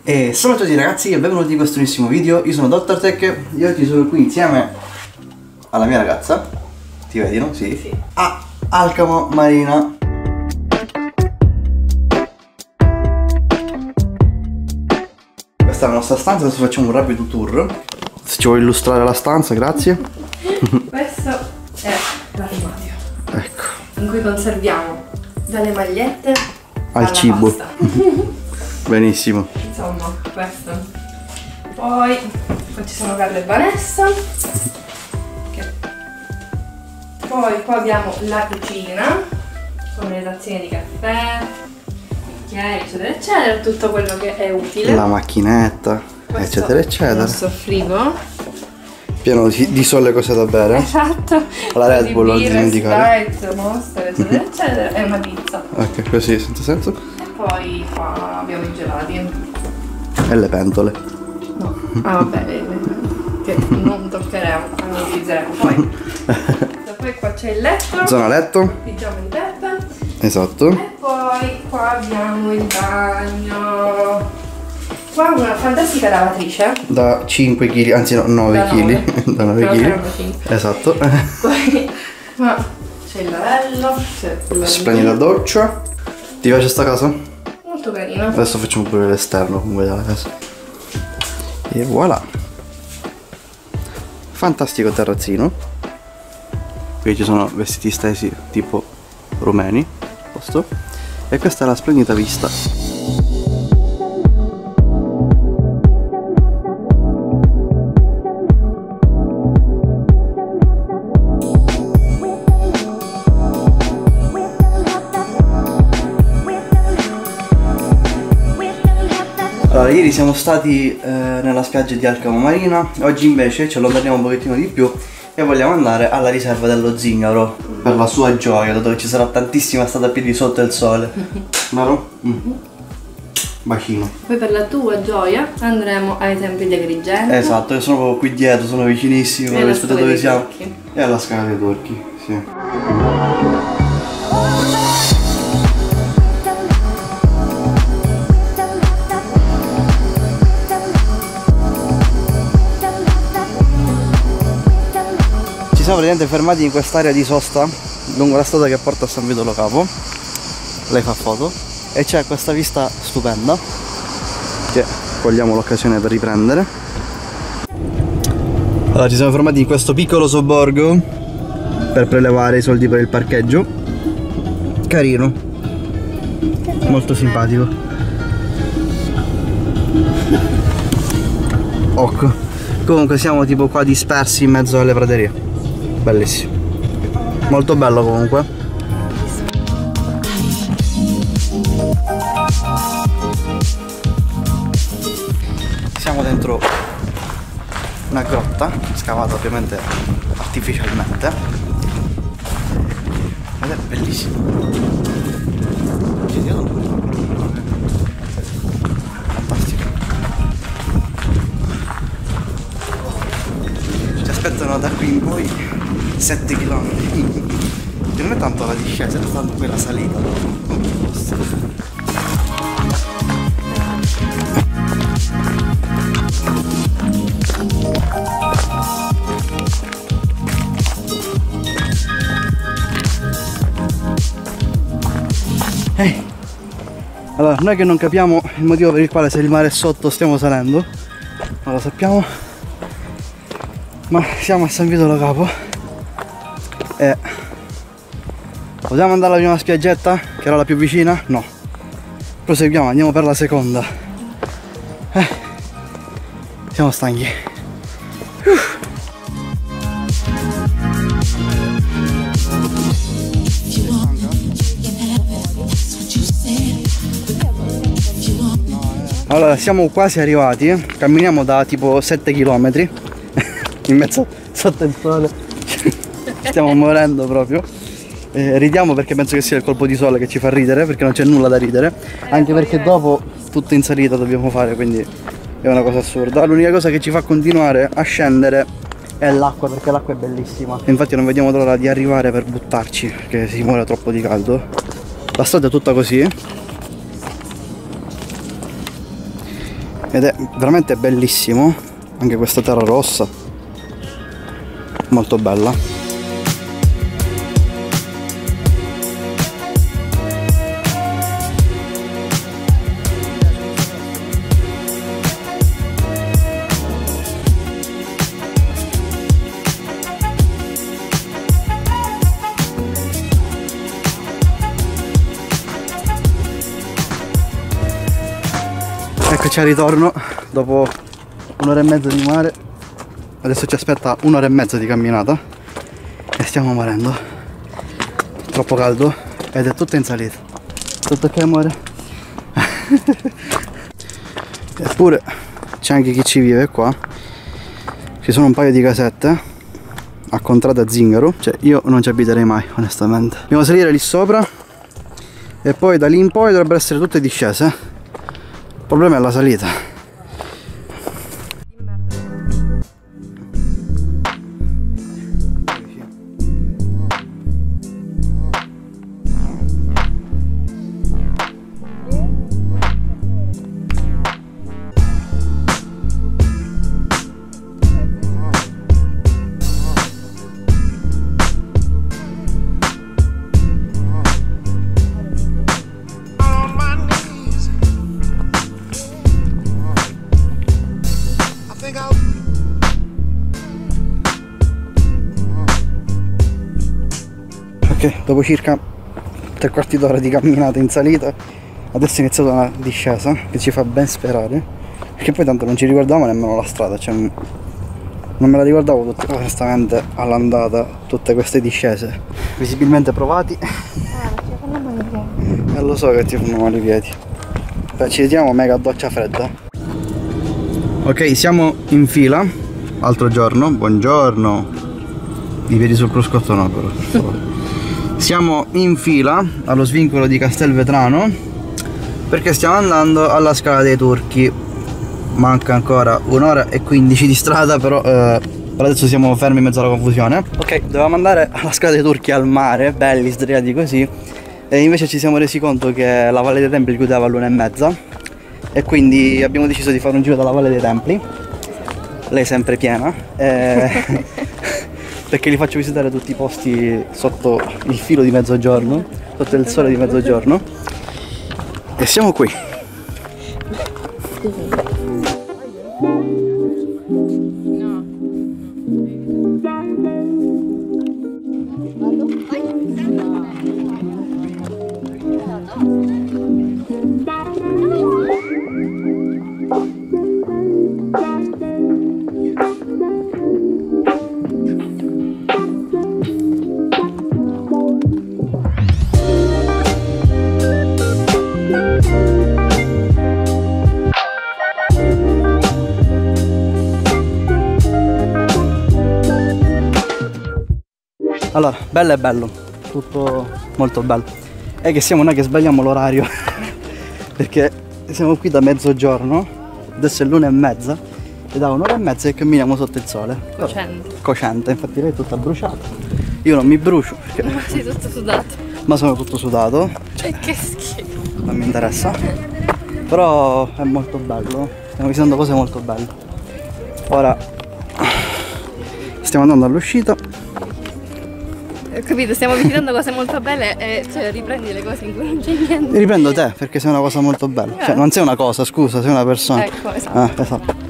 E salve a tutti ragazzi e benvenuti in questo nuovissimo video. Io sono Dr. Tech e oggi sono qui insieme alla mia ragazza. Ti vedi, no? Sì. Sì. A Alcamo Marina. Questa è la nostra stanza, adesso facciamo un rapido tour. Se ci vuoi illustrare la stanza, grazie. Questo è l'armadio. Ecco. In cui conserviamo dalle magliette al cibo. Pasta. Benissimo. Insomma, questo. Poi qua ci sono Carla e Vanessa. Poi qua abbiamo la cucina con le tazzine di caffè, bicchieri, eccetera eccetera, tutto quello che è utile. La macchinetta, questo eccetera eccetera. Il nostro frigo. Pieno di sole cose da bere. Esatto. La Red Bull, non dimenticare. Sprite, Monster, eccetera eccetera. E una pizza. Ok, così, senza senso. E poi qua abbiamo i gelati. E le pentole. No. Ah vabbè, che non toccheremo, non utilizzeremo poi. Poi qua c'è il letto. Zona letto. Pigiama di Peppe. Esatto. E poi qua abbiamo il bagno. Qua una fantastica lavatrice. Da 5 kg, anzi no, 9 kg. Da 9 kg. Esatto. Poi qua c'è il lavello. Splendida doccia. Ti piace sta casa? Molto carina. Adesso facciamo pure l'esterno come della casa. E voilà. Fantastico terrazzino. Qui ci sono vestiti stesi tipo rumeni, posto. E questa è la splendida vista. Allora, ieri siamo stati nella spiaggia di Alcamo Marina, oggi invece ci allontaniamo un pochettino di più e vogliamo andare alla riserva dello Zingaro per la sua gioia, dato che ci sarà tantissima strada a piedi sotto il sole. Vero? Bacino. Poi per la tua gioia andremo ai Templi di Agrigento. Esatto, io sono proprio qui dietro, sono vicinissimo rispetto a dove siamo. Turchi. E alla Scala dei Turchi, sì. Ci siamo praticamente fermati in quest'area di sosta lungo la strada che porta a San Vito Lo Capo. Lei fa foto e c'è questa vista stupenda che cogliamo l'occasione per riprendere. Allora, ci siamo fermati in questo piccolo sobborgo per prelevare i soldi per il parcheggio. Carino, molto simpatico. Ok. Comunque siamo tipo qua dispersi in mezzo alle praterie. Bellissimo, molto bello comunque. Siamo dentro una grotta scavata ovviamente artificialmente ed è bellissimo. Fantastico. Ci aspettano da qui in poi 7 km. Che non è tanto la discesa, è tanto quella salita. Ehi! Allora, noi che non capiamo il motivo per il quale se il mare è sotto stiamo salendo, non lo sappiamo, ma siamo a San Vito Lo Capo. E possiamo andare alla prima spiaggetta che era la più vicina? No, proseguiamo, andiamo per la seconda. Siamo stanchi. Allora, siamo quasi arrivati, camminiamo da tipo 7 km in mezzo sotto il sole. Stiamo morendo proprio. Ridiamo perché penso che sia il colpo di sole che ci fa ridere, perché non c'è nulla da ridere, anche perché dopo tutto in salita dobbiamo fare, quindi è una cosa assurda. L'unica cosa che ci fa continuare a scendere è l'acqua, perché l'acqua è bellissima. Infatti non vediamo l'ora di arrivare per buttarci, perché si muore troppo di caldo. La strada è tutta così ed è veramente bellissimo, anche questa terra rossa, molto bella. Eccoci al ritorno dopo un'ora e mezza di mare. Adesso ci aspetta un'ora e mezza di camminata e stiamo morendo. Troppo caldo ed è tutto in salita. Tutto ok, amore? Eppure c'è anche chi ci vive qua. Ci sono un paio di casette a contrada zingaro. Cioè io non ci abiterei mai, onestamente. Dobbiamo salire lì sopra e poi da lì in poi dovrebbero essere tutte discese. Il problema è la salita. Ok, dopo circa 3/4 d'ora di camminata in salita, adesso è iniziata una discesa che ci fa ben sperare, perché poi tanto non ci riguardavamo nemmeno la strada, cioè non me la ricordavo onestamente all'andata, tutte queste discese visibilmente provati. Lo so che ti fanno male i piedi. Ci vediamo mega doccia fredda. Ok, siamo in fila, altro giorno, buongiorno. I piedi sul cruscotto no però, per favore. Siamo in fila allo svincolo di Castelvetrano perché stiamo andando alla Scala dei Turchi. Manca ancora un'ora e 15 di strada, però per adesso siamo fermi in mezzo alla confusione. Ok, dovevamo andare alla Scala dei Turchi al mare, belli sdraiati così, e invece ci siamo resi conto che la Valle dei Templi chiudeva all'1:30 e quindi abbiamo deciso di fare un giro dalla Valle dei Templi. Lei è sempre piena perché li faccio visitare tutti i posti sotto il filo di mezzogiorno, sotto il sole di mezzogiorno, e siamo qui. Allora, bello è bello, tutto molto bello. È che siamo noi che sbagliamo l'orario perché siamo qui da mezzogiorno, adesso è l'1:30 e da un'ora e mezza che camminiamo sotto il sole. Cocente. Cocente, infatti lei è tutta bruciata. Io non mi brucio perché... Ma sei tutto sudato. Ma sono tutto sudato. Cioè, che schifo. Non mi interessa. Però è molto bello, stiamo visitando cose molto belle. Ora stiamo andando all'uscita. Ho capito, stiamo visitando cose molto belle e cioè riprendi le cose in cui non c'è niente. Riprendo te perché sei una cosa molto bella. Cioè non sei una cosa, scusa, sei una persona. Ecco, esatto. Esatto.